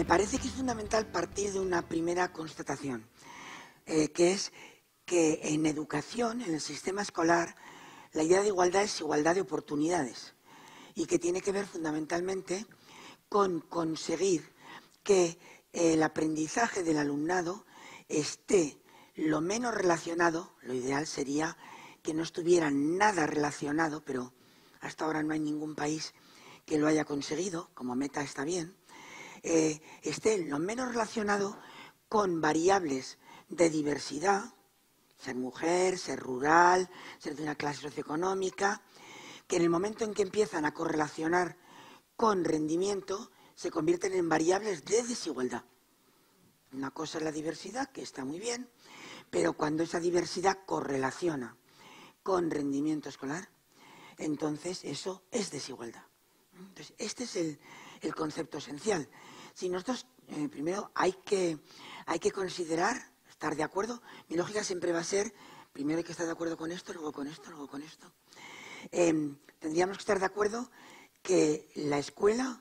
Me parece que es fundamental partir de una primera constatación, que es que en educación, en el sistema escolar, la idea de igualdad es igualdad de oportunidades y que tiene que ver fundamentalmente con conseguir que el aprendizaje del alumnado esté lo menos relacionado. Lo ideal sería que no estuviera nada relacionado, pero hasta ahora no hay ningún país que lo haya conseguido, como meta está bien, esté lo menos relacionado con variables de diversidad, ser mujer, ser rural, ser de una clase socioeconómica, que en el momento en que empiezan a correlacionar con rendimiento se convierten en variables de desigualdad. Una cosa es la diversidad, que está muy bien, pero cuando esa diversidad correlaciona con rendimiento escolar, entonces eso es desigualdad. Entonces, este es el concepto esencial. Si nosotros, primero hay que considerar, estar de acuerdo, mi lógica siempre va a ser, primero hay que estar de acuerdo con esto, luego con esto, luego con esto. Tendríamos que estar de acuerdo que la escuela,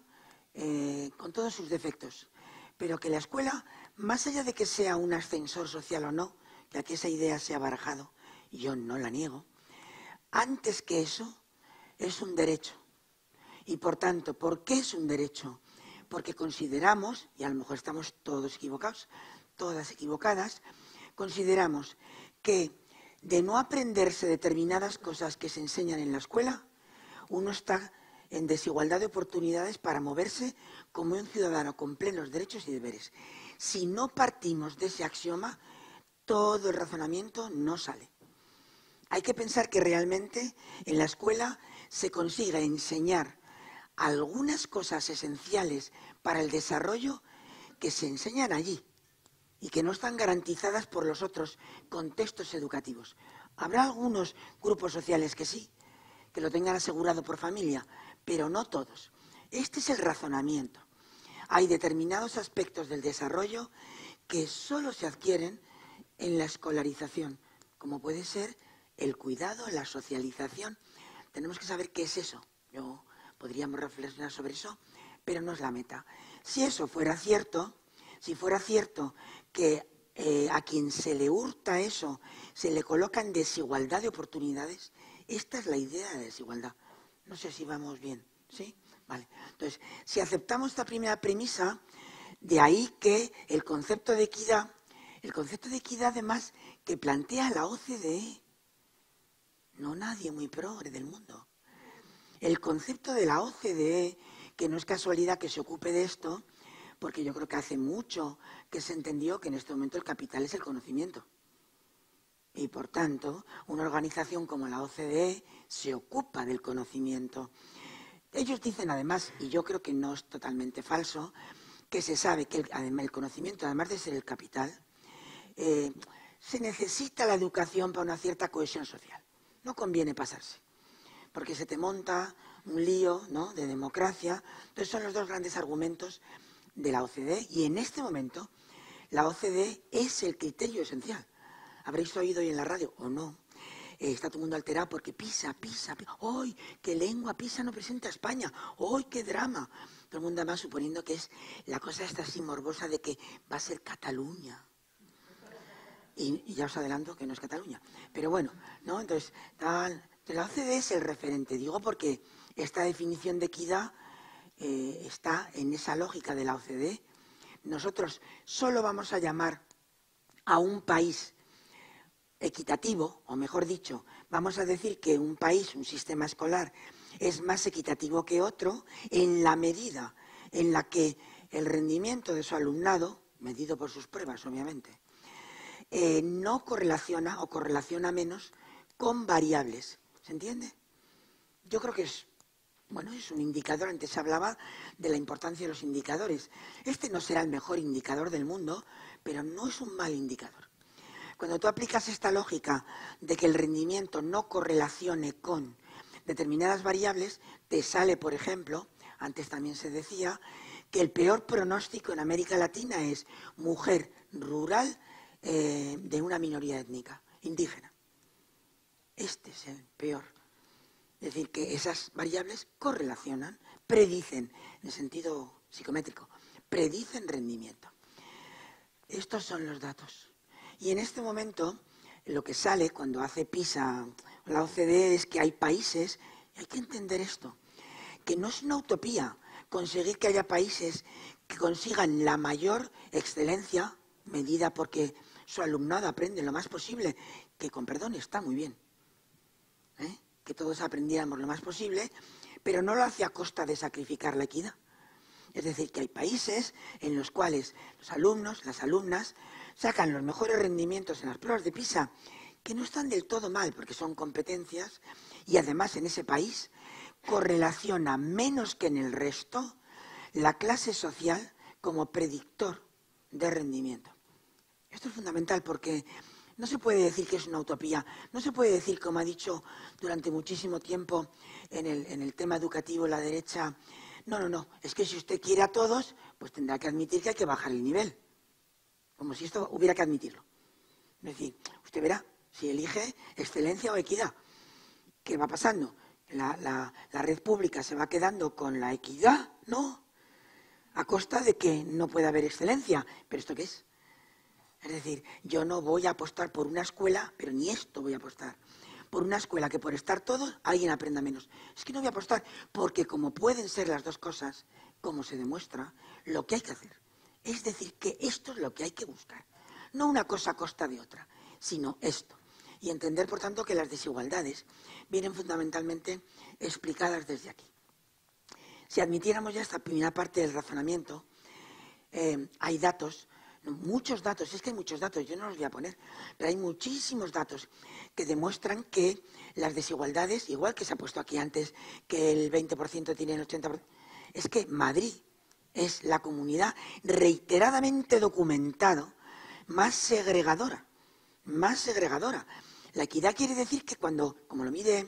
con todos sus defectos, pero que la escuela, más allá de que sea un ascensor social o no, que aquí esa idea se ha barajado, y yo no la niego, antes que eso, es un derecho. Y por tanto, ¿por qué es un derecho? Porque consideramos, y a lo mejor estamos todos equivocados, todas equivocadas, consideramos que de no aprenderse determinadas cosas que se enseñan en la escuela, uno está en desigualdad de oportunidades para moverse como un ciudadano con plenos derechos y deberes. Si no partimos de ese axioma, todo el razonamiento no sale. Hay que pensar que realmente en la escuela se consiga enseñar algunas cosas esenciales para el desarrollo que se enseñan allí y que no están garantizadas por los otros contextos educativos. Habrá algunos grupos sociales que sí, que lo tengan asegurado por familia, pero no todos. Este es el razonamiento. Hay determinados aspectos del desarrollo que solo se adquieren en la escolarización, como puede ser el cuidado, la socialización. Tenemos que saber qué es eso. Podríamos reflexionar sobre eso, pero no es la meta. Si eso fuera cierto, si fuera cierto que a quien se le hurta eso, se le coloca en desigualdad de oportunidades, esta es la idea de desigualdad. No sé si vamos bien, ¿sí? Vale. Entonces, si aceptamos esta primera premisa, de ahí que el concepto de equidad además que plantea la OCDE, no nadie muy progre del mundo. El concepto de la OCDE, que no es casualidad que se ocupe de esto, porque yo creo que hace mucho que se entendió que en este momento el capital es el conocimiento. Y por tanto, una organización como la OCDE se ocupa del conocimiento. Ellos dicen además, y yo creo que no es totalmente falso, que se sabe que el conocimiento, además de ser el capital, se necesita la educación para una cierta cohesión social. No conviene pasarse, porque se te monta un lío, ¿no?, de democracia. Entonces son los dos grandes argumentos de la OCDE, y en este momento la OCDE es el criterio esencial. Habréis oído hoy en la radio, o no, está todo el mundo alterado porque Pisa. ¡Ay, qué lengua! Pisa no presenta a España. ¡Ay, qué drama! Todo el mundo además suponiendo que es la cosa esta así morbosa de que va a ser Cataluña. Y ya os adelanto que no es Cataluña. Pero bueno, ¿no? Entonces, la OCDE es el referente. Digo porque esta definición de equidad está en esa lógica de la OCDE. Nosotros solo vamos a llamar a un país equitativo, o mejor dicho, vamos a decir que un país, un sistema escolar, es más equitativo que otro en la medida en la que el rendimiento de su alumnado, medido por sus pruebas, obviamente, no correlaciona o correlaciona menos con variables. ¿Se entiende? Yo creo que es un indicador. Antes se hablaba de la importancia de los indicadores. Este no será el mejor indicador del mundo, pero no es un mal indicador. Cuando tú aplicas esta lógica de que el rendimiento no correlacione con determinadas variables, te sale, por ejemplo, antes también se decía, que el peor pronóstico en América Latina es mujer rural de una minoría étnica, indígena. Este es el peor. Es decir, que esas variables correlacionan, predicen, en el sentido psicométrico, predicen rendimiento. Estos son los datos. Y en este momento, lo que sale cuando hace PISA la OCDE es que hay países, y hay que entender esto, que no es una utopía conseguir que haya países que consigan la mayor excelencia, medida porque su alumnado aprende lo más posible, que con perdón está muy bien, que todos aprendiéramos lo más posible, pero no lo hace a costa de sacrificar la equidad. Es decir, que hay países en los cuales los alumnos, las alumnas, sacan los mejores rendimientos en las pruebas de PISA, que no están del todo mal, porque son competencias, y además en ese país correlaciona menos que en el resto la clase social como predictor de rendimiento. Esto es fundamental porque no se puede decir que es una utopía, no se puede decir, como ha dicho durante muchísimo tiempo en el tema educativo la derecha, no, es que si usted quiere a todos, pues tendrá que admitir que hay que bajar el nivel, como si esto hubiera que admitirlo. Es decir, usted verá si elige excelencia o equidad. ¿Qué va pasando? La red pública se va quedando con la equidad, ¿no? A costa de que no pueda haber excelencia. ¿Pero esto qué es? Es decir, yo no voy a apostar por una escuela, pero ni esto voy a apostar, por una escuela que por estar todos alguien aprenda menos. Es que no voy a apostar, porque como pueden ser las dos cosas, como se demuestra, lo que hay que hacer es decir que esto es lo que hay que buscar. No una cosa a costa de otra, sino esto. Y entender, por tanto, que las desigualdades vienen fundamentalmente explicadas desde aquí. Si admitiéramos ya esta primera parte del razonamiento, hay datos, muchos datos, es que hay muchos datos, yo no los voy a poner, pero hay muchísimos datos que demuestran que las desigualdades, igual que se ha puesto aquí antes, que el 20% tiene el 80%, es que Madrid es la comunidad reiteradamente documentado más segregadora, más segregadora. La equidad quiere decir que cuando, como lo mide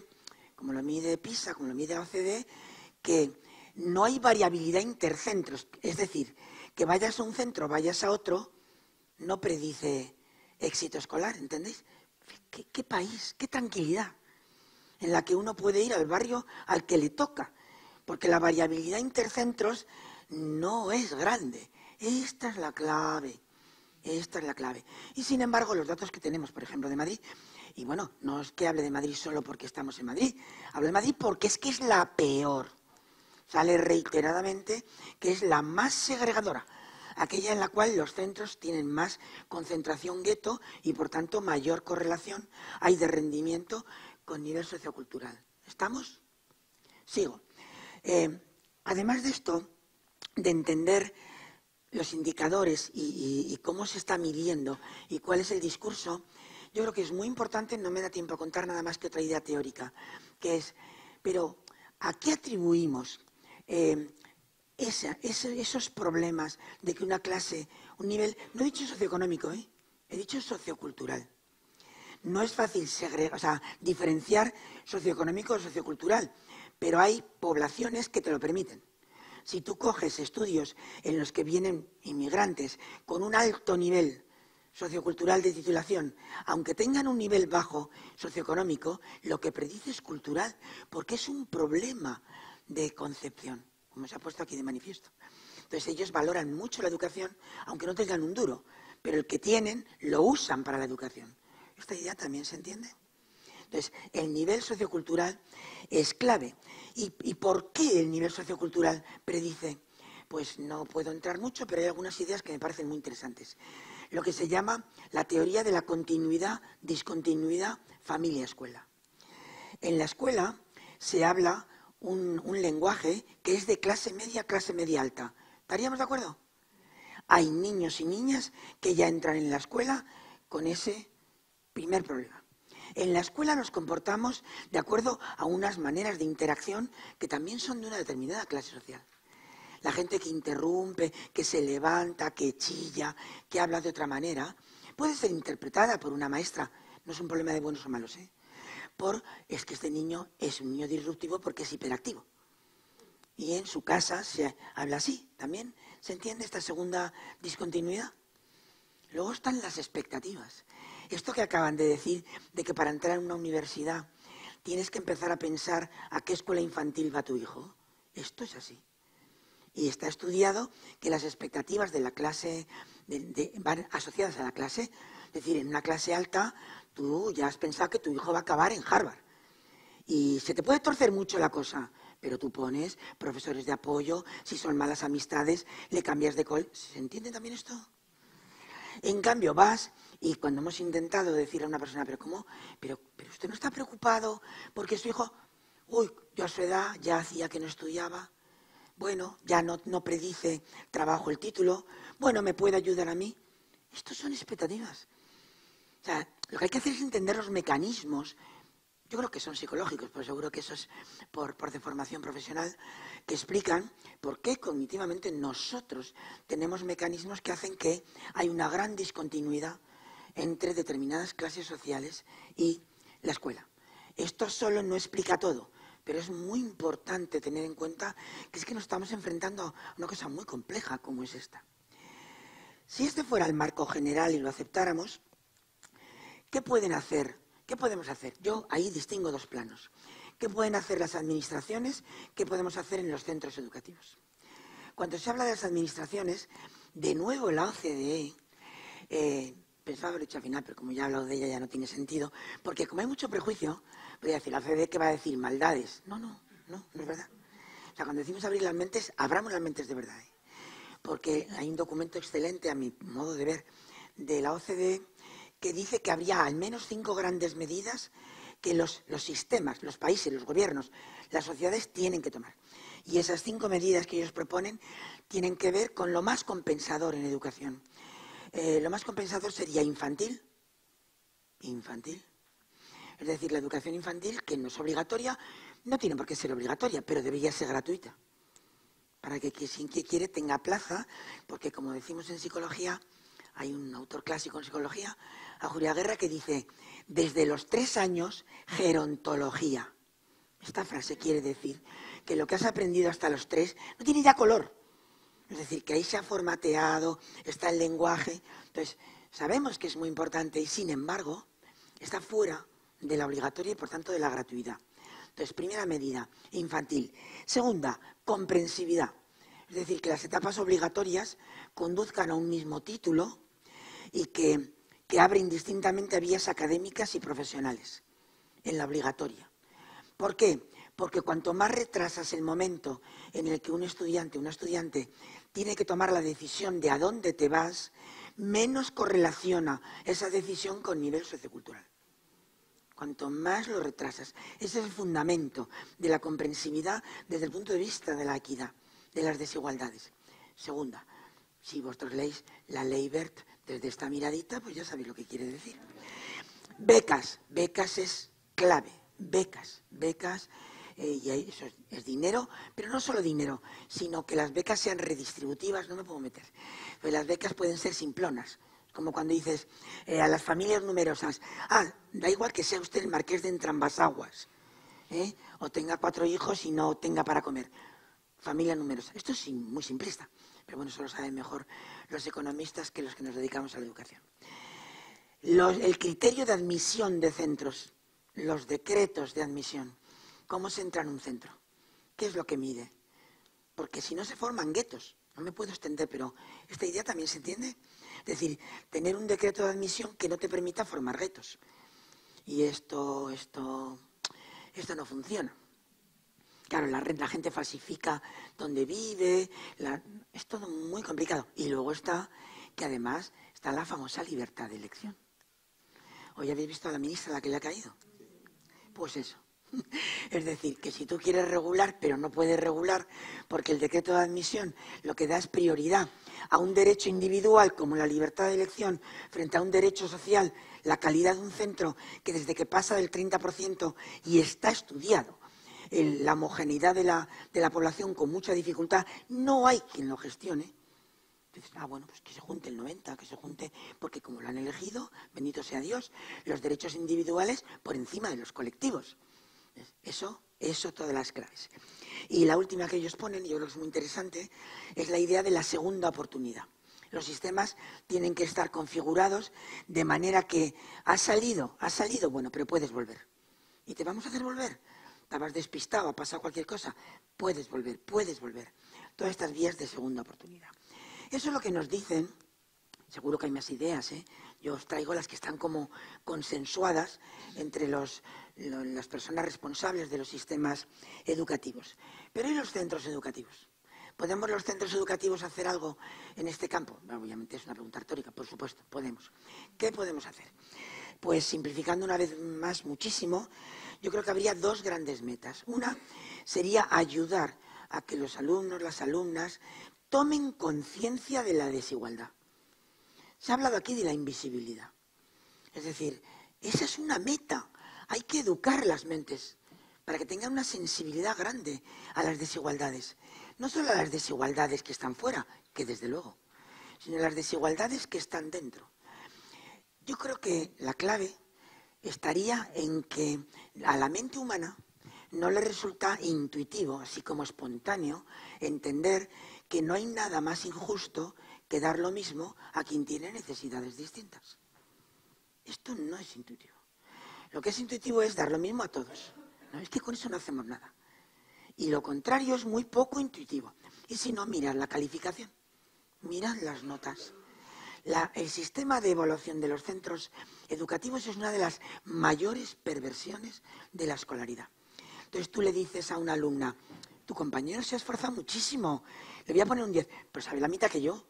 PISA, como lo mide OCDE, que no hay variabilidad intercentros, es decir, que vayas a un centro, vayas a otro, no predice éxito escolar, ¿entendéis? ¿Qué país, qué tranquilidad en la que uno puede ir al barrio al que le toca, porque la variabilidad intercentros no es grande. Esta es la clave. Esta es la clave. Y sin embargo, los datos que tenemos, por ejemplo, de Madrid, y bueno, no es que hable de Madrid solo porque estamos en Madrid, hablo de Madrid porque es que es la peor. Sale reiteradamente que es la más segregadora, aquella en la cual los centros tienen más concentración gueto y por tanto mayor correlación hay de rendimiento con nivel sociocultural. ¿Estamos? Sigo. Además de esto, de entender los indicadores y cómo se está midiendo y cuál es el discurso, yo creo que es muy importante, no me da tiempo a contar nada más que otra idea teórica, que es, pero ¿a qué atribuimos esos problemas de que una clase, un nivel, no he dicho socioeconómico, he dicho sociocultural? No es fácil diferenciar socioeconómico o sociocultural, pero hay poblaciones que te lo permiten. Si tú coges estudios en los que vienen inmigrantes con un alto nivel sociocultural de titulación, aunque tengan un nivel bajo socioeconómico, lo que predice es cultural, porque es un problema de concepción, como se ha puesto aquí de manifiesto. Entonces ellos valoran mucho la educación, aunque no tengan un duro, pero el que tienen lo usan para la educación. ¿Esta idea también se entiende? Entonces, el nivel sociocultural es clave. ¿Y por qué el nivel sociocultural predice? Pues no puedo entrar mucho, pero hay algunas ideas que me parecen muy interesantes. Lo que se llama la teoría de la continuidad, discontinuidad, familia-escuela. En la escuela se habla un lenguaje que es de clase media alta. ¿Estaríamos de acuerdo? Hay niños y niñas que ya entran en la escuela con ese primer problema. En la escuela nos comportamos de acuerdo a unas maneras de interacción que también son de una determinada clase social. La gente que interrumpe, que se levanta, que chilla, que habla de otra manera, puede ser interpretada por una maestra. No es un problema de buenos o malos, es que este niño es un niño disruptivo porque es hiperactivo. Y en su casa se habla así también. ¿Se entiende esta segunda discontinuidad? Luego están las expectativas. Esto que acaban de decir, de que para entrar en una universidad tienes que empezar a pensar a qué escuela infantil va tu hijo, esto es así. Y está estudiado que las expectativas de la clase van asociadas a la clase. Es decir, en una clase alta tú ya has pensado que tu hijo va a acabar en Harvard. Y se te puede torcer mucho la cosa, pero tú pones profesores de apoyo, si son malas amistades, le cambias de col. ¿Se entiende también esto? En cambio vas y cuando hemos intentado decirle a una persona, pero ¿cómo? Pero usted no está preocupado porque su hijo, uy, yo a su edad ya hacía que no estudiaba, bueno, ya no predice trabajo el título, bueno, ¿me puede ayudar a mí? Estos son expectativas. O sea, lo que hay que hacer es entender los mecanismos. Yo creo que son psicológicos, pero seguro que eso es por deformación profesional, que explican por qué cognitivamente nosotros tenemos mecanismos que hacen que hay una gran discontinuidad entre determinadas clases sociales y la escuela. Esto solo no explica todo, pero es muy importante tener en cuenta que es que nos estamos enfrentando a una cosa muy compleja como es esta. Si este fuera el marco general y lo aceptáramos, ¿qué pueden hacer? ¿Qué podemos hacer? Yo ahí distingo dos planos. ¿Qué pueden hacer las administraciones? ¿Qué podemos hacer en los centros educativos? Cuando se habla de las administraciones, de nuevo la OCDE, pensaba haberlo dicho al final, pero como ya he hablado de ella ya no tiene sentido, porque como hay mucho prejuicio, voy a decir, la OCDE ¿qué va a decir? Maldades. No es verdad. O sea, cuando decimos abrir las mentes, abramos las mentes de verdad. Porque hay un documento excelente, a mi modo de ver, de la OCDE, que dice que habría al menos 5 grandes medidas que los sistemas, los países, los gobiernos, las sociedades tienen que tomar. Y esas 5 medidas que ellos proponen tienen que ver con lo más compensador en educación. Lo más compensador sería infantil. Es decir, la educación infantil, que no es obligatoria, no tiene por qué ser obligatoria, pero debería ser gratuita. Para que quien quiere tenga plaza, porque como decimos en psicología, hay un autor clásico en psicología, Ajuria Guerra, que dice, desde los 3 años, gerontología. Esta frase quiere decir que lo que has aprendido hasta los 3 no tiene ya color. Es decir, que ahí se ha formateado, está el lenguaje. Entonces, sabemos que es muy importante y, sin embargo, está fuera de la obligatoria y, por tanto, de la gratuidad. Entonces, primera medida, infantil. Segunda, comprensividad. Es decir, que las etapas obligatorias conduzcan a un mismo título y que abre indistintamente vías académicas y profesionales en la obligatoria. ¿Por qué? Porque cuanto más retrasas el momento en el que un estudiante o una estudiante tiene que tomar la decisión de a dónde te vas, menos correlaciona esa decisión con nivel sociocultural. Cuanto más lo retrasas. Ese es el fundamento de la comprensividad desde el punto de vista de la equidad, de las desigualdades. Segunda, si vosotros leéis la ley Wert desde esta miradita, pues ya sabéis lo que quiere decir. Becas es clave. Becas, y eso es dinero, pero no solo dinero, sino que las becas sean redistributivas, no me puedo meter. Pues las becas pueden ser simplonas, como cuando dices a las familias numerosas, da igual que sea usted el marqués de Entrambasaguas, o tenga 4 hijos y no tenga para comer. Familia numerosa. Esto es muy simplista, pero bueno, eso lo saben mejor los economistas que los que nos dedicamos a la educación. El criterio de admisión de centros, los decretos de admisión, ¿cómo se entra en un centro? ¿Qué es lo que mide? Porque si no se forman guetos, no me puedo extender, pero esta idea también se entiende. Es decir, tener un decreto de admisión que no te permita formar guetos. Y esto no funciona. Claro, la gente falsifica dónde vive, es todo muy complicado. Y luego está que además está la famosa libertad de elección. ¿Hoy habéis visto a la ministra a la que le ha caído? Pues eso. Es decir, que si tú quieres regular, pero no puedes regular, porque el decreto de admisión lo que da es prioridad a un derecho individual como la libertad de elección frente a un derecho social, la calidad de un centro que desde que pasa del 30% y está estudiado, la homogeneidad de la población con mucha dificultad, no hay quien lo gestione. Entonces, bueno, pues que se junte el 90, que se junte, porque como lo han elegido, bendito sea Dios, los derechos individuales por encima de los colectivos. Eso todas las claves. Y la última que ellos ponen, y yo creo que es muy interesante, es la idea de la segunda oportunidad. Los sistemas tienen que estar configurados de manera que ha salido, bueno, pero puedes volver. Y te vamos a hacer volver. Estabas despistado, ha pasado cualquier cosa, puedes volver. todas estas vías de segunda oportunidad. Eso es lo que nos dicen, seguro que hay más ideas, yo os traigo las que están como consensuadas entre las personas responsables de los sistemas educativos. Pero ¿y los centros educativos? ¿Podemos los centros educativos hacer algo en este campo? Bueno, obviamente es una pregunta retórica, por supuesto, podemos. ¿Qué podemos hacer? Pues simplificando una vez más muchísimo, yo creo que habría dos grandes metas. Una sería ayudar a que los alumnos, las alumnas, tomen conciencia de la desigualdad. Se ha hablado aquí de la invisibilidad. Es decir, esa es una meta. Hay que educar las mentes para que tengan una sensibilidad grande a las desigualdades. No solo a las desigualdades que están fuera, que desde luego, sino a las desigualdades que están dentro. Yo creo que la clave estaría en que a la mente humana no le resulta intuitivo, así como espontáneo, entender que no hay nada más injusto que dar lo mismo a quien tiene necesidades distintas. Esto no es intuitivo. Lo que es intuitivo es dar lo mismo a todos. No, es que con eso no hacemos nada. Y lo contrario es muy poco intuitivo. Y si no, mirad la calificación, mirad las notas. El sistema de evaluación de los centros educativos es una de las mayores perversiones de la escolaridad. Entonces tú le dices a una alumna, tu compañero se ha esforzado muchísimo, le voy a poner un 10, pero sabe la mitad que yo.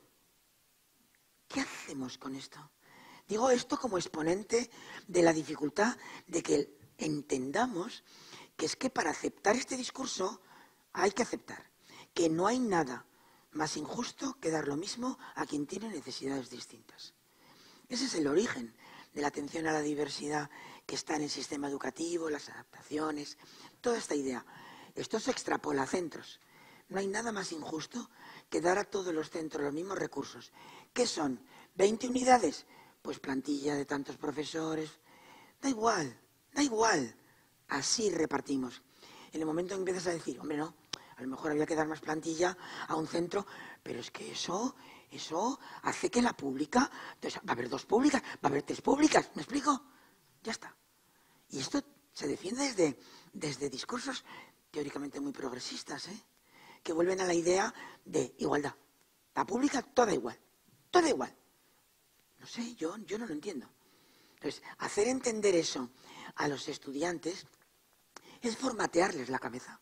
¿Qué hacemos con esto? Digo esto como exponente de la dificultad de que entendamos que es que para aceptar este discurso hay que aceptar que no hay nada más injusto que dar lo mismo a quien tiene necesidades distintas. Ese es el origen de la atención a la diversidad que está en el sistema educativo, las adaptaciones, toda esta idea. Esto se extrapola a centros. No hay nada más injusto que dar a todos los centros los mismos recursos. ¿Qué son? ¿20 unidades? Pues plantilla de tantos profesores. Da igual, da igual. Así repartimos. En el momento en que empiezas a decir, hombre, no, a lo mejor había que dar más plantilla a un centro, pero es que eso hace que la pública, entonces va a haber 2 públicas, va a haber 3 públicas, ¿me explico? Ya está. Y esto se defiende desde discursos teóricamente muy progresistas, que vuelven a la idea de igualdad. La pública, toda igual, toda igual. No sé, yo no lo entiendo. Entonces, hacer entender eso a los estudiantes es formatearles la cabeza.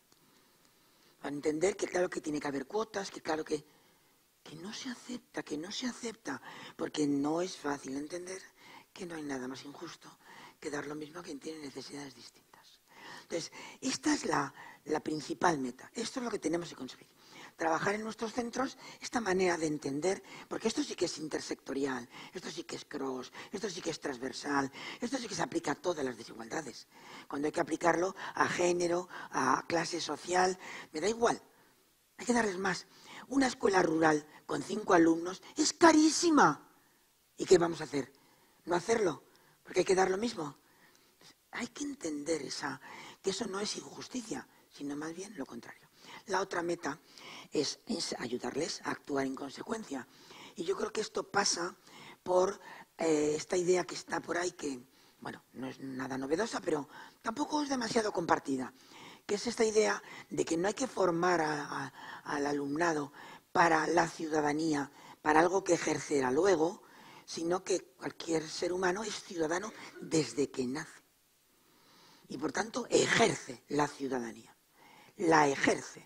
Para entender que claro que tiene que haber cuotas, que claro que no se acepta, porque no es fácil entender que no hay nada más injusto que dar lo mismo a quien tiene necesidades distintas. Entonces, esta es la principal meta. Esto es lo que tenemos que conseguir. Trabajar en nuestros centros esta manera de entender, porque esto sí que es intersectorial, esto sí que es cross, esto sí que es transversal, esto sí que se aplica a todas las desigualdades. Cuando hay que aplicarlo a género, a clase social, me da igual. Hay que darles más. Una escuela rural con 5 alumnos es carísima. ¿Y qué vamos a hacer? ¿No hacerlo? Porque hay que dar lo mismo. Hay que entender que eso no es injusticia, sino más bien lo contrario. La otra meta es ayudarles a actuar en consecuencia. Y yo creo que esto pasa por esta idea que está por ahí, que, bueno, no es nada novedosa, pero tampoco es demasiado compartida, que es esta idea de que no hay que formar al alumnado para la ciudadanía, para algo que ejercerá luego, sino que cualquier ser humano es ciudadano desde que nace. Y por tanto ejerce la ciudadanía, la ejerce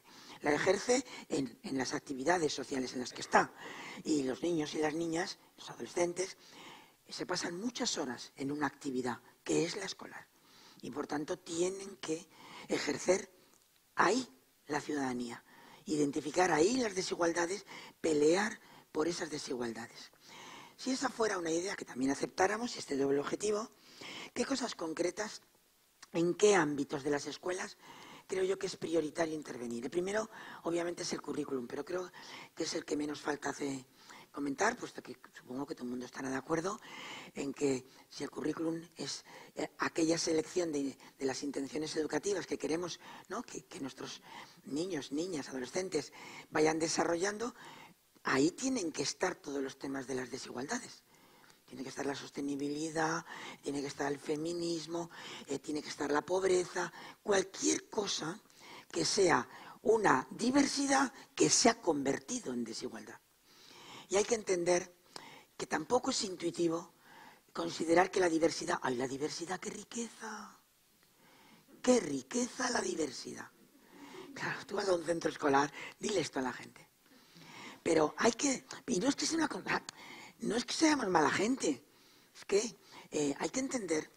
en las actividades sociales en las que está. Y los niños y las niñas, los adolescentes, se pasan muchas horas en una actividad que es la escolar. Y por tanto tienen que ejercer ahí la ciudadanía, identificar ahí las desigualdades, pelear por esas desigualdades. Si esa fuera una idea que también aceptáramos, este doble objetivo, ¿qué cosas concretas, en qué ámbitos de las escuelas creo yo que es prioritario intervenir? El primero, obviamente, es el currículum, pero creo que es el que menos falta hace comentar, puesto que supongo que todo el mundo estará de acuerdo en que si el currículum es aquella selección de las intenciones educativas que queremos, ¿no?, que nuestros niños, niñas, adolescentes vayan desarrollando, ahí tienen que estar todos los temas de las desigualdades. Tiene que estar la sostenibilidad, tiene que estar el feminismo, tiene que estar la pobreza, cualquier cosa que sea una diversidad que se ha convertido en desigualdad. Y hay que entender que tampoco es intuitivo considerar que la diversidad, ¡ay, la diversidad, qué riqueza! ¡Qué riqueza la diversidad! Claro, tú vas a un centro escolar, dile esto a la gente. Pero hay que, y no es que sea no es que seamos mala gente, es que hay que entender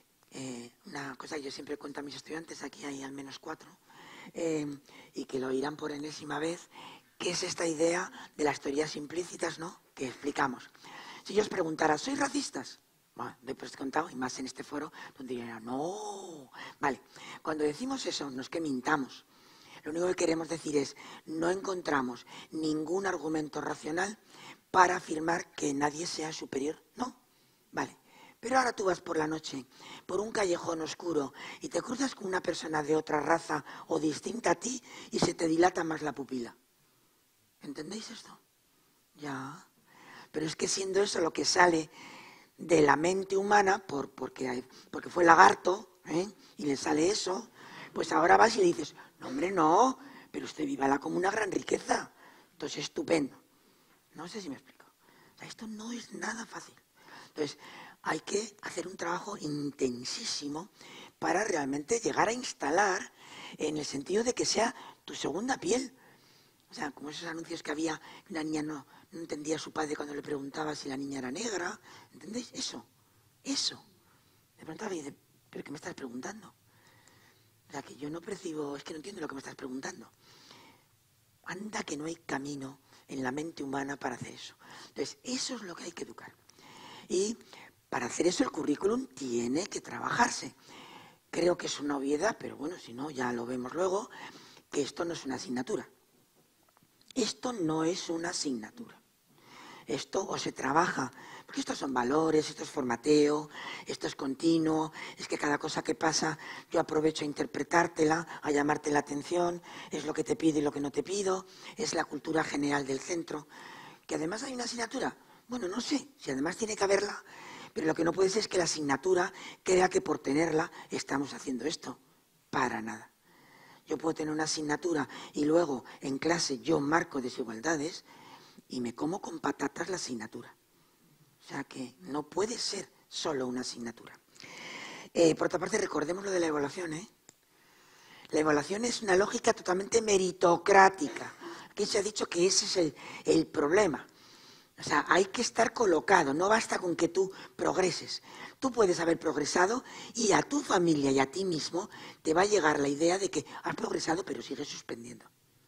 una cosa que yo siempre cuento a mis estudiantes, aquí hay al menos 4, y que lo oirán por enésima vez, que es esta idea de las teorías implícitas, ¿no?, que explicamos. Si yo os preguntara, ¿sois racistas? Bueno, después he contado, y más en este foro, donde yo diría, no. Vale, cuando decimos eso, no es que mintamos. Lo único que queremos decir es, no encontramos ningún argumento racional para afirmar que nadie sea superior. No, vale. Pero ahora tú vas por la noche, por un callejón oscuro, y te cruzas con una persona de otra raza o distinta a ti, y se te dilata más la pupila. ¿Entendéis esto? Ya. Pero es que siendo eso lo que sale de la mente humana, porque fue lagarto, y le sale eso, pues ahora vas y le dices, no hombre, no, pero usted vívala como una gran riqueza. Entonces, estupendo. No sé si me explico. O sea, esto no es nada fácil. Entonces, hay que hacer un trabajo intensísimo para realmente llegar a instalar en el sentido de que sea tu segunda piel. O sea, como esos anuncios que había, una niña no entendía a su padre cuando le preguntaba si la niña era negra. ¿Entendéis? Eso. Le preguntaba y dice, ¿pero qué me estás preguntando? O sea, que yo no percibo, es que no entiendo lo que me estás preguntando. Anda que no hay camino en la mente humana para hacer eso. Entonces, eso es lo que hay que educar. Y para hacer eso el currículum tiene que trabajarse. Creo que es una obviedad, pero bueno, si no, ya lo vemos luego, que esto no es una asignatura. Esto no es una asignatura. Esto o se trabaja, porque estos son valores, esto es formateo, esto es continuo, es que cada cosa que pasa yo aprovecho a interpretártela, a llamarte la atención, es lo que te pido y lo que no te pido, es la cultura general del centro, que además hay una asignatura. Bueno, no sé si además tiene que haberla, pero lo que no puede ser es que la asignatura crea que por tenerla estamos haciendo esto. Para nada. Yo puedo tener una asignatura y luego en clase yo marco desigualdades y me como con patatas la asignatura. O sea que no puede ser solo una asignatura. Por otra parte, recordemos lo de la evaluación. La evaluación es una lógica totalmente meritocrática. Aquí se ha dicho que ese es el problema. O sea, hay que estar colocado, no basta con que tú progreses. Tú puedes haber progresado y a tu familia y a ti mismo te va a llegar la idea de que has progresado pero sigues suspendiendo.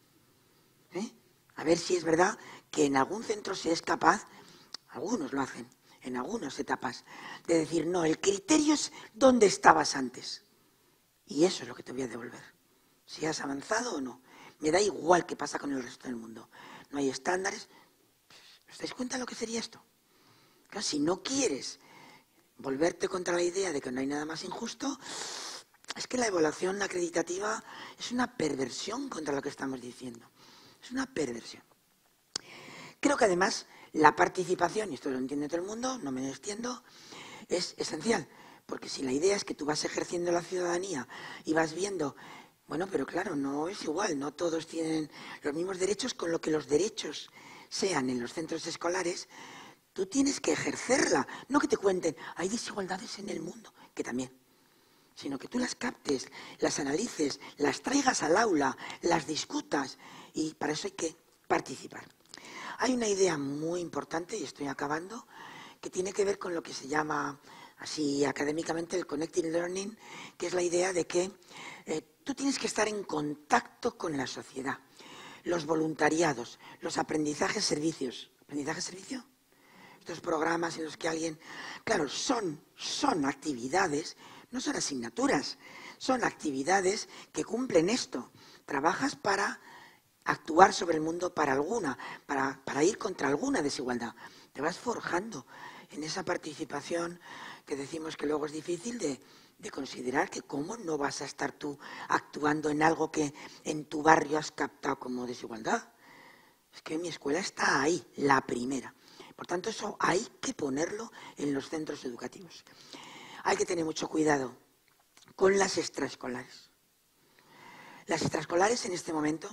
A ver si es verdad que en algún centro se es capaz, algunos lo hacen, en algunas etapas, de decir, no, el criterio es dónde estabas antes. Y eso es lo que te voy a devolver. Si has avanzado o no. Me da igual qué pasa con el resto del mundo. No hay estándares. ¿Os dais cuenta de lo que sería esto? Claro, si no quieres volverte contra la idea de que no hay nada más injusto, es que la evaluación acreditativa es una perversión contra lo que estamos diciendo. Es una perversión. Creo que además la participación, y esto lo entiende todo el mundo, no me extiendo, es esencial. Porque si la idea es que tú vas ejerciendo la ciudadanía y vas viendo, bueno, pero claro, no es igual, no todos tienen los mismos derechos, con lo que los derechos sean en los centros escolares, tú tienes que ejercerla, no que te cuenten, hay desigualdades en el mundo, que también, sino que tú las captes, las analices, las traigas al aula, las discutas, y para eso hay que participar. Hay una idea muy importante, y estoy acabando, que tiene que ver con lo que se llama, así académicamente, el Connected Learning, que es la idea de que tú tienes que estar en contacto con la sociedad. Los voluntariados, los aprendizajes-servicios. ¿Aprendizaje-servicio? Estos programas en los que alguien... Claro, son actividades, no son asignaturas, son actividades que cumplen esto. Trabajas para actuar sobre el mundo para ir contra alguna desigualdad. Te vas forjando en esa participación que decimos que luego es difícil de considerar que cómo no vas a estar tú actuando en algo que en tu barrio has captado como desigualdad. Es que mi escuela está ahí, la primera. Por tanto, eso hay que ponerlo en los centros educativos. Hay que tener mucho cuidado con las extraescolares. Las extraescolares en este momento,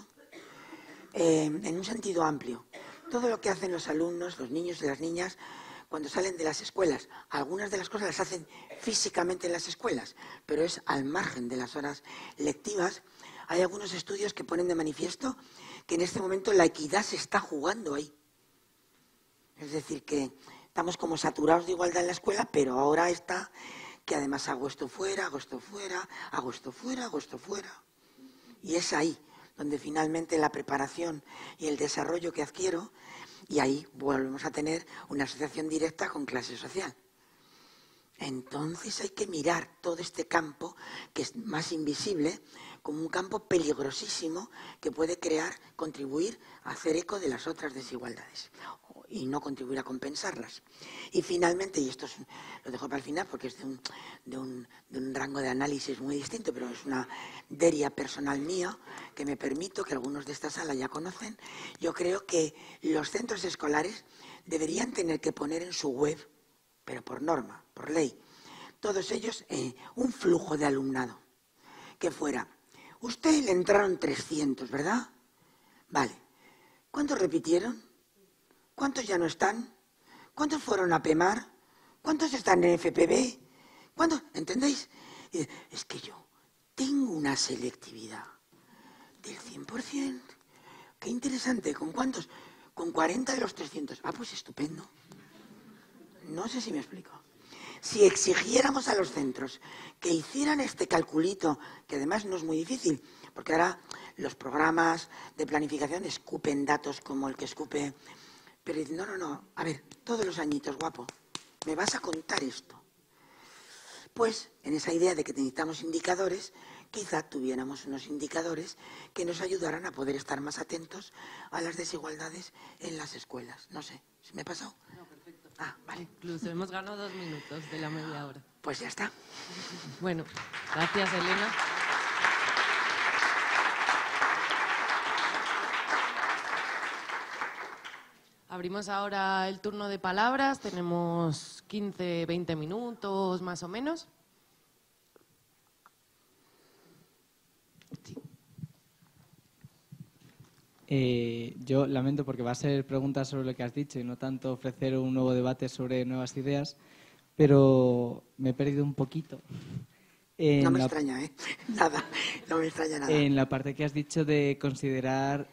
en un sentido amplio, todo lo que hacen los alumnos, los niños y las niñas cuando salen de las escuelas, algunas de las cosas las hacen físicamente en las escuelas, pero es al margen de las horas lectivas. Hay algunos estudios que ponen de manifiesto que en este momento la equidad se está jugando ahí. Es decir, que estamos como saturados de igualdad en la escuela, pero ahora está que además hago esto fuera, hago esto fuera, hago esto fuera, hago esto fuera. Y es ahí donde finalmente la preparación y el desarrollo que adquiero, y ahí volvemos a tener una asociación directa con clase social. Entonces hay que mirar todo este campo, que es más invisible, como un campo peligrosísimo que puede contribuir a hacer eco de las otras desigualdades y no contribuir a compensarlas. Y finalmente, y esto lo dejo para el final porque es de un rango de análisis muy distinto, pero es una deria personal mía que me permito, que algunos de esta sala ya conocen, yo creo que los centros escolares deberían tener que poner en su web, pero por norma, por ley, todos ellos un flujo de alumnado, que fuera, usted le entraron 300, ¿verdad? Vale, ¿cuántos repitieron? ¿Cuántos ya no están? ¿Cuántos fueron a PEMAR? ¿Cuántos están en FPB? ¿Cuántos? ¿Entendéis? Es que yo tengo una selectividad del 100%. Qué interesante. ¿Con cuántos? Con 40 de los 300. Ah, pues estupendo. No sé si me explico. Si exigiéramos a los centros que hicieran este calculito, que además no es muy difícil, porque ahora los programas de planificación escupen datos como el que escupe, pero dicen, no, a ver, todos los añitos, guapo, me vas a contar esto. Pues en esa idea de que necesitamos indicadores, quizá tuviéramos unos indicadores que nos ayudaran a poder estar más atentos a las desigualdades en las escuelas. No sé, ¿se me ha pasado? No, perfecto. Ah, vale. Incluso hemos ganado 2 minutos de la media hora. Pues ya está. Bueno, gracias, Elena. Abrimos ahora el turno de palabras. Tenemos 15, 20 minutos más o menos. Yo lamento porque va a ser preguntas sobre lo que has dicho y no tanto ofrecer un nuevo debate sobre nuevas ideas, pero me he perdido un poquito. No me extraña, ¿eh? Nada, no me extraña nada. En la parte que has dicho de considerar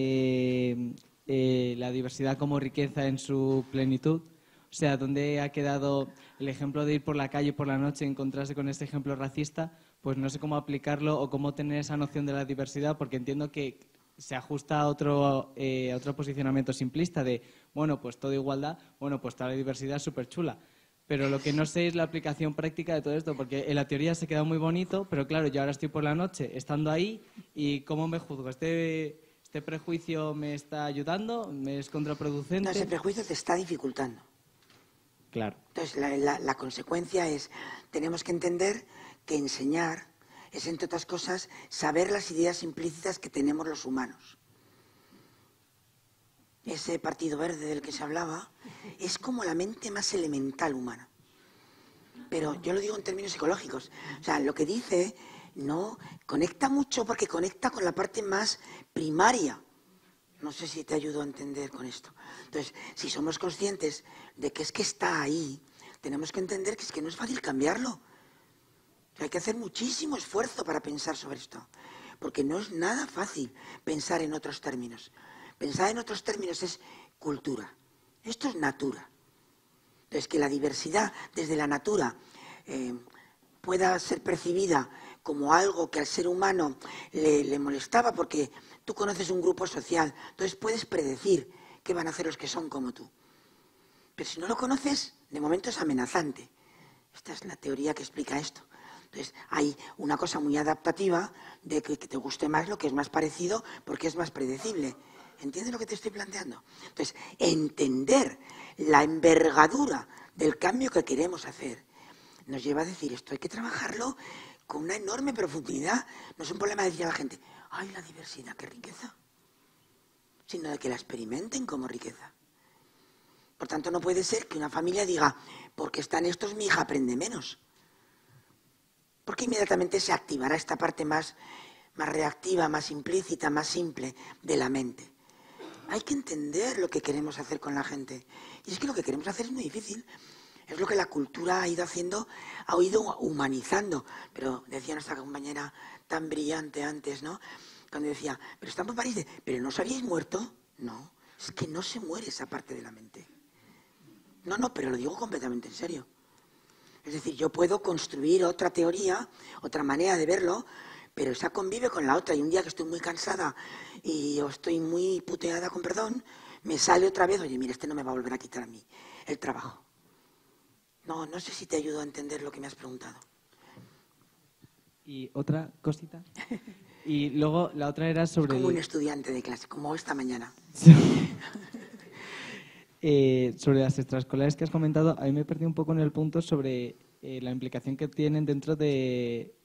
la diversidad como riqueza en su plenitud. O sea, ¿dónde ha quedado el ejemplo de ir por la calle por la noche y encontrarse con este ejemplo racista? Pues no sé cómo aplicarlo o cómo tener esa noción de la diversidad, porque entiendo que se ajusta a otro posicionamiento simplista de, bueno, pues toda igualdad, bueno, pues toda la diversidad es súper chula. Pero lo que no sé es la aplicación práctica de todo esto, porque en la teoría se queda muy bonito, pero claro, yo ahora estoy por la noche estando ahí y ¿cómo me juzgo? ¿Este prejuicio me está ayudando? ¿Me es contraproducente? No, ese prejuicio te está dificultando. Claro. Entonces, la consecuencia es, tenemos que entender que enseñar es, entre otras cosas, saber las ideas implícitas que tenemos los humanos. Ese partido verde del que se hablaba es como la mente más elemental humana. Pero yo lo digo en términos psicológicos. O sea, lo que dice, no, conecta mucho porque conecta con la parte más primaria. No sé si te ayudo a entender con esto. Entonces, si somos conscientes de que es que está ahí, tenemos que entender que es que no es fácil cambiarlo. Hay que hacer muchísimo esfuerzo para pensar sobre esto, porque no es nada fácil pensar en otros términos. Pensar en otros términos es cultura. Esto es natura. Entonces, que la diversidad desde la natura pueda ser percibida como algo que al ser humano le molestaba, porque tú conoces un grupo social, entonces puedes predecir qué van a hacer los que son como tú. Pero si no lo conoces, de momento es amenazante. Esta es la teoría que explica esto. Entonces, hay una cosa muy adaptativa de que te guste más lo que es más parecido porque es más predecible. ¿Entiendes lo que te estoy planteando? Entonces, entender la envergadura del cambio que queremos hacer nos lleva a decir esto, hay que trabajarlo con una enorme profundidad. No es un problema de decir a la gente, ¡ay, la diversidad, qué riqueza! Sino de que la experimenten como riqueza. Por tanto, no puede ser que una familia diga, porque están estos, mi hija aprende menos. Porque inmediatamente se activará esta parte más más reactiva, más implícita, más simple de la mente. Hay que entender lo que queremos hacer con la gente. Y es que lo que queremos hacer es muy difícil. Es lo que la cultura ha ido haciendo, ha ido humanizando. Pero decía nuestra compañera tan brillante antes, ¿no? Cuando decía, pero están por París, ¿pero no os habíais muerto? No, es que no se muere esa parte de la mente. No, pero lo digo completamente en serio. Es decir, yo puedo construir otra teoría, otra manera de verlo, pero esa convive con la otra. Y un día que estoy muy cansada y o estoy muy puteada, con perdón, me sale otra vez, oye, mira, este no me va a volver a quitar a mí el trabajo. No sé si te ayudo a entender lo que me has preguntado. Y otra cosita. Y luego la otra era sobre... Como un estudiante de clase, como esta mañana. Sobre las extraescolares que has comentado, a mí me perdí un poco en el punto sobre la implicación que tienen dentro de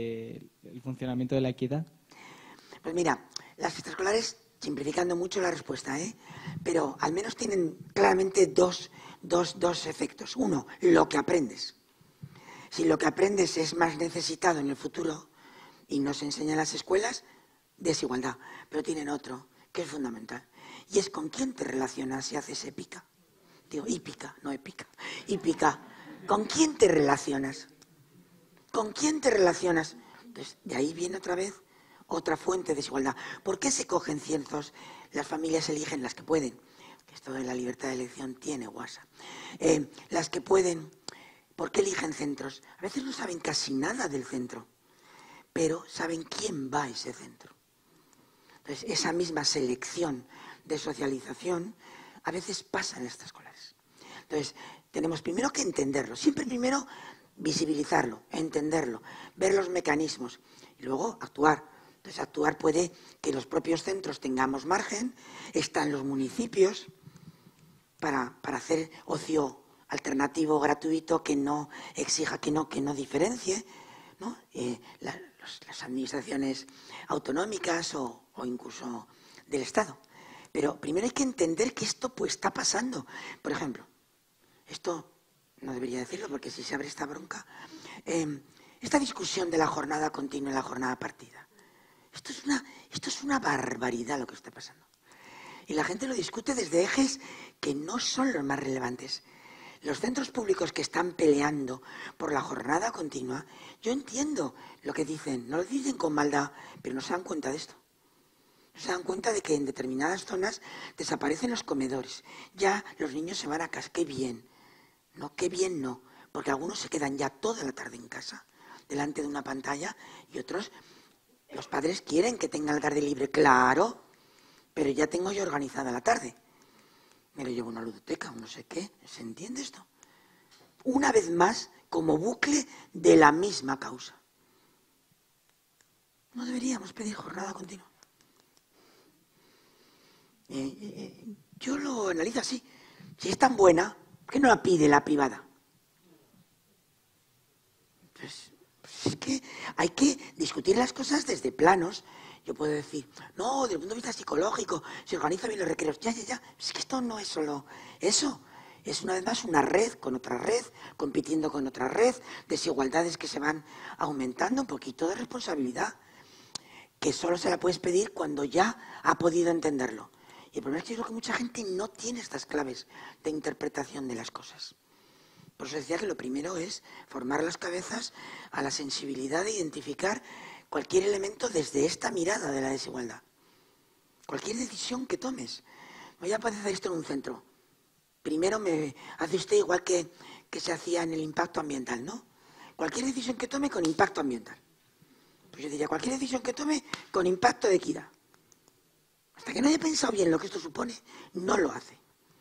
el funcionamiento de la equidad. Pues mira, las extraescolares, simplificando mucho la respuesta, pero al menos tienen claramente dos efectos. Uno, lo que aprendes. Si lo que aprendes es más necesitado en el futuro y nos enseñan las escuelas, desigualdad. Pero tienen otro, que es fundamental. Y es con quién te relacionas si haces épica. Digo, hípica, no épica. Hípica. ¿Con quién te relacionas? ¿Con quién te relacionas? Entonces, de ahí viene otra vez otra fuente de desigualdad. ¿Por qué se cogen ciertos? Las familias eligen las que pueden. Que esto de la libertad de elección tiene guasa. Las que pueden. ¿Por qué eligen centros? A veces no saben casi nada del centro, pero saben quién va a ese centro. Entonces, esa misma selección de socialización a veces pasa en estas escolares. Entonces, tenemos primero que entenderlo. Siempre primero visibilizarlo, entenderlo, ver los mecanismos y luego actuar. Entonces, actuar puede que los propios centros tengamos margen, están los municipios para hacer ocio alternativo, gratuito, que no exija, que no diferencie, ¿no? Las administraciones autonómicas o incluso del Estado. Pero primero hay que entender que esto pues está pasando. Por ejemplo, esto no debería decirlo porque si se abre esta bronca, esta discusión de la jornada continua y la jornada partida. Esto es una barbaridad lo que está pasando. Y la gente lo discute desde ejes que no son los más relevantes. Los centros públicos que están peleando por la jornada continua, yo entiendo lo que dicen, no lo dicen con maldad, pero no se dan cuenta de esto. No se dan cuenta de que en determinadas zonas desaparecen los comedores. Ya los niños se van a casa, qué bien. No, qué bien no, porque algunos se quedan ya toda la tarde en casa, delante de una pantalla, y otros, los padres quieren que tengan la tarde libre, claro, pero ya tengo yo organizada la tarde. Me lo llevo a una ludoteca, no sé qué. ¿Se entiende esto? Una vez más, como bucle de la misma causa. No deberíamos pedir jornada continua. Yo lo analizo así. Si es tan buena, ¿por qué no la pide la privada? Pues es que hay que discutir las cosas desde planos. Yo puedo decir, no, desde el punto de vista psicológico, se organiza bien los recreos. Ya. Es que esto no es solo eso. Es una vez más una red con otra red, compitiendo con otra red, desigualdades que se van aumentando, un poquito de responsabilidad, que solo se la puedes pedir cuando ya ha podido entenderlo. Y el problema es que yo creo que mucha gente no tiene estas claves de interpretación de las cosas. Por eso decía que lo primero es formar las cabezas a la sensibilidad de identificar cualquier elemento desde esta mirada de la desigualdad. Cualquier decisión que tomes. Voy a poder hacer esto en un centro. Primero me hace usted igual que se hacía en el impacto ambiental, ¿no? Cualquier decisión que tome con impacto ambiental. Pues yo diría, cualquier decisión que tome con impacto de equidad. Hasta que no haya pensado bien lo que esto supone, no lo hace.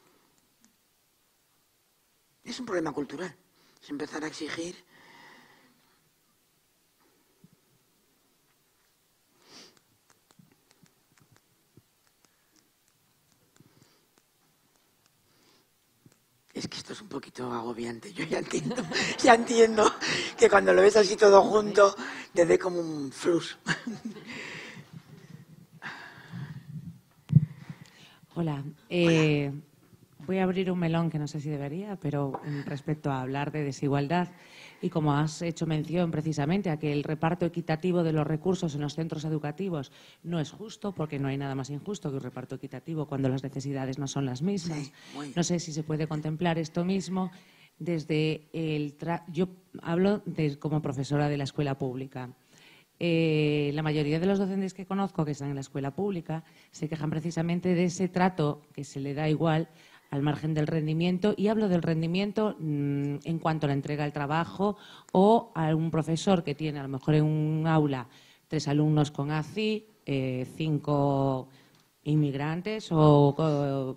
Es un problema cultural. Es empezar a exigir. Es que esto es un poquito agobiante. Yo ya entiendo que cuando lo ves así todo junto, te dé como un flux. Hola. Hola. Voy a abrir un melón que no sé si debería, pero respecto a hablar de desigualdad y como has hecho mención precisamente a que el reparto equitativo de los recursos en los centros educativos no es justo, porque no hay nada más injusto que un reparto equitativo cuando las necesidades no son las mismas. Sí, muy bien. No sé si se puede contemplar esto mismo desde yo hablo como profesora de la escuela pública. La mayoría de los docentes que conozco que están en la escuela pública se quejan precisamente de ese trato que se le da igual al margen del rendimiento, y hablo del rendimiento en cuanto a la entrega del trabajo, o a un profesor que tiene a lo mejor en un aula 3 alumnos con ACI, 5 inmigrantes o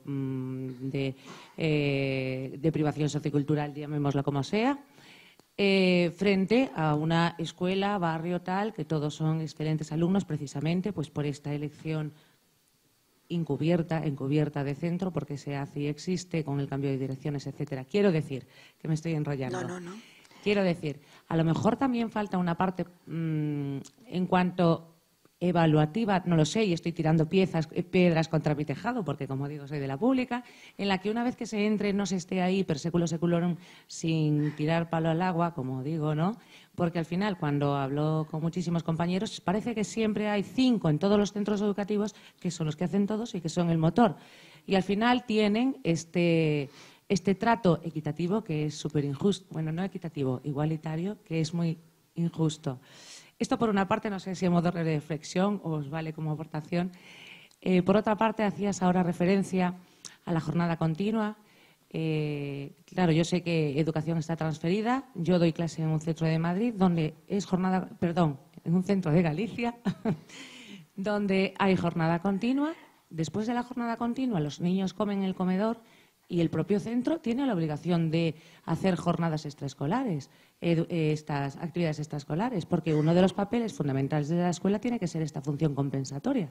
de privación sociocultural, llamémoslo como sea, frente a una escuela, barrio tal, que todos son excelentes alumnos precisamente pues por esta elección encubierta de centro, porque se hace y existe con el cambio de direcciones, etcétera. Quiero decir, que me estoy enrollando. No. Quiero decir, a lo mejor también falta una parte en cuanto evaluativa, no lo sé, y estoy tirando piedras contra mi tejado, porque como digo, soy de la pública, en la que una vez que se entre no se esté ahí per seculo seculorum sin tirar palo al agua, como digo, ¿no? Porque al final, cuando hablo con muchísimos compañeros, parece que siempre hay 5 en todos los centros educativos que son los que hacen todos y que son el motor. Y al final tienen este trato equitativo que es súper injusto, bueno, no equitativo, igualitario, que es muy injusto. Esto, por una parte, no sé si a modo de reflexión os vale como aportación. Por otra parte, hacías ahora referencia a la jornada continua. Claro, yo sé que educación está transferida. Yo doy clase en un centro de Madrid, donde es en un centro de Galicia, donde hay jornada continua. Después de la jornada continua, los niños comen en el comedor y el propio centro tiene la obligación de hacer jornadas extraescolares, estas actividades extraescolares, porque uno de los papeles fundamentales de la escuela tiene que ser esta función compensatoria.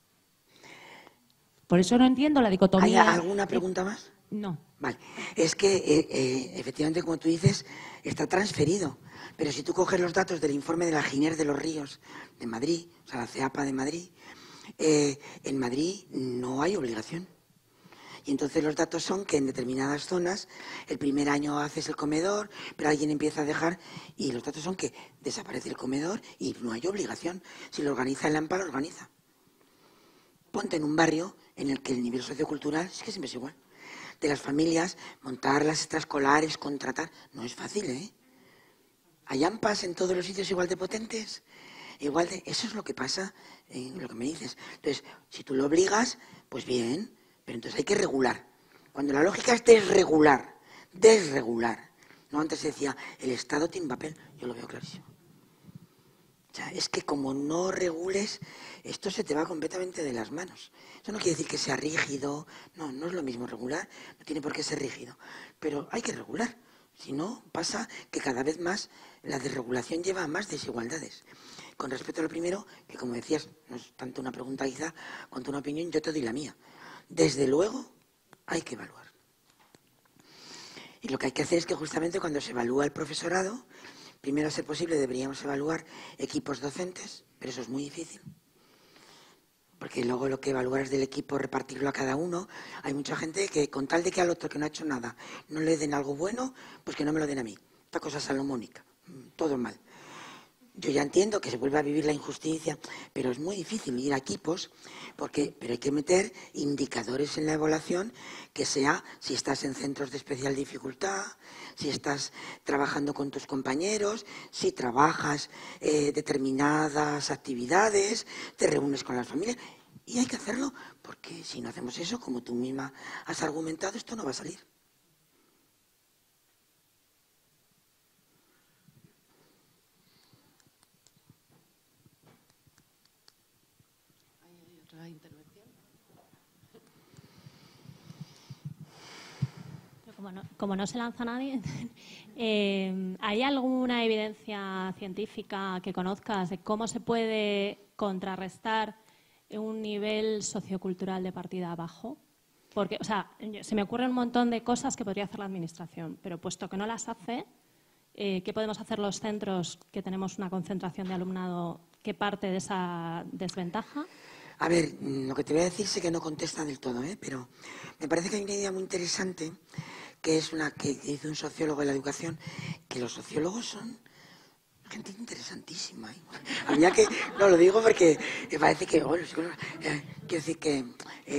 Por eso no entiendo la dicotomía. ¿Hay alguna pregunta más? No. Vale. Es que, efectivamente, como tú dices, está transferido. Pero si tú coges los datos del informe de la Giner de los Ríos de Madrid, o sea, la CEAPA de Madrid, en Madrid no hay obligación. Y entonces los datos son que en determinadas zonas el primer año haces el comedor, pero alguien empieza a dejar, y los datos son que desaparece el comedor y no hay obligación. Si lo organiza el AMPA, lo organiza. Ponte en un barrio en el que el nivel sociocultural es que siempre es igual. De las familias, montar las extraescolares, contratar, no es fácil, ¿eh? ¿Hay AMPAs en todos los sitios igual de potentes? Eso es lo que pasa en lo que me dices. Entonces, si tú lo obligas, pues bien. Pero entonces hay que regular. Cuando la lógica es desregular. No, antes se decía, el Estado tiene papel. Yo lo veo clarísimo. O sea, es que como no regules, esto se te va completamente de las manos. Eso no quiere decir que sea rígido. No es lo mismo regular. No tiene por qué ser rígido. Pero hay que regular. Si no, pasa que cada vez más la desregulación lleva a más desigualdades. Con respecto a lo primero, que como decías, no es tanto una pregunta quizá, cuanto una opinión, yo te doy la mía. Desde luego, hay que evaluar. Y lo que hay que hacer es que justamente cuando se evalúa el profesorado, primero a ser posible deberíamos evaluar equipos docentes, pero eso es muy difícil. Porque luego lo que evaluar es del equipo, repartirlo a cada uno. Hay mucha gente que con tal de que al otro que no ha hecho nada no le den algo bueno, pues que no me lo den a mí. Esta cosa salomónica, todo mal. Yo ya entiendo que se vuelve a vivir la injusticia, pero es muy difícil ir a equipos, pero hay que meter indicadores en la evaluación que sea si estás en centros de especial dificultad, si estás trabajando con tus compañeros, si trabajas determinadas actividades, te reúnes con las familias. Y hay que hacerlo, porque si no hacemos eso, como tú misma has argumentado, esto no va a salir. Intervención. Como no se lanza nadie, ¿hay alguna evidencia científica que conozcas de cómo se puede contrarrestar un nivel sociocultural de partida bajo? Porque, o sea, se me ocurren un montón de cosas que podría hacer la Administración, pero puesto que no las hace, ¿qué podemos hacer los centros que tenemos una concentración de alumnado que parte de esa desventaja? A ver, lo que te voy a decir sé que no contesta del todo, pero me parece que hay una idea muy interesante, que es una que hizo un sociólogo de la educación, que los sociólogos son gente interesantísima. Había que, no lo digo porque me parece que, bueno, quiero decir que,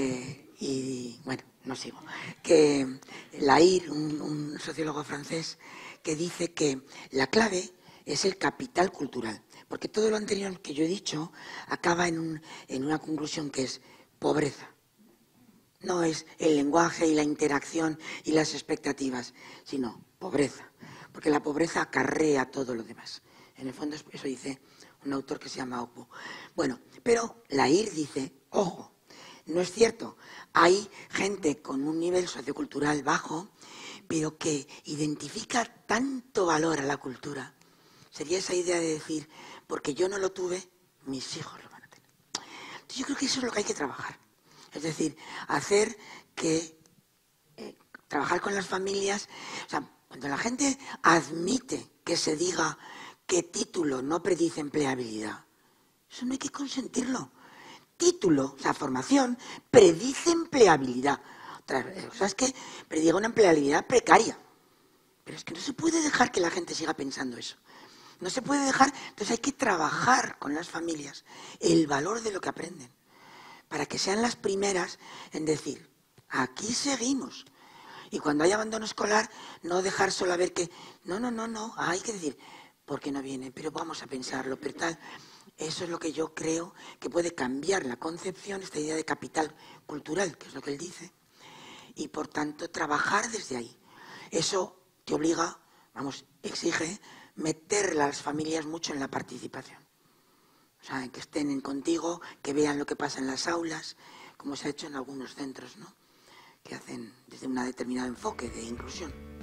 y bueno, no sigo, que Lair, un sociólogo francés, que dice que la clave es el capital cultural, porque todo lo anterior que yo he dicho acaba en una conclusión que es pobreza. No es el lenguaje y la interacción y las expectativas, sino pobreza, porque la pobreza acarrea todo lo demás. En el fondo eso dice un autor que se llama Opo. Bueno, pero Lair dice, ojo, no es cierto, hay gente con un nivel sociocultural bajo, pero que identifica tanto valor a la cultura. Sería esa idea de decir, porque yo no lo tuve, mis hijos lo van a tener. Entonces yo creo que eso es lo que hay que trabajar. Es decir, hacer que, trabajar con las familias, o sea, cuando la gente admite que se diga que título no predice empleabilidad, eso no hay que consentirlo. Título, o sea, formación, predice empleabilidad. O sea, es que prediga una empleabilidad precaria. Pero es que no se puede dejar que la gente siga pensando eso. No se puede dejar, entonces hay que trabajar con las familias el valor de lo que aprenden, para que sean las primeras en decir, aquí seguimos. Y cuando hay abandono escolar, no dejar solo a ver que, no, hay que decir, ¿por qué no viene? Pero vamos a pensarlo, pero tal. Eso es lo que yo creo que puede cambiar la concepción, esta idea de capital cultural, que es lo que él dice, y por tanto trabajar desde ahí. Eso te obliga, exige meter a las familias mucho en la participación. O sea, que estén contigo, que vean lo que pasa en las aulas, como se ha hecho en algunos centros, ¿no? Que hacen desde un determinado enfoque de inclusión.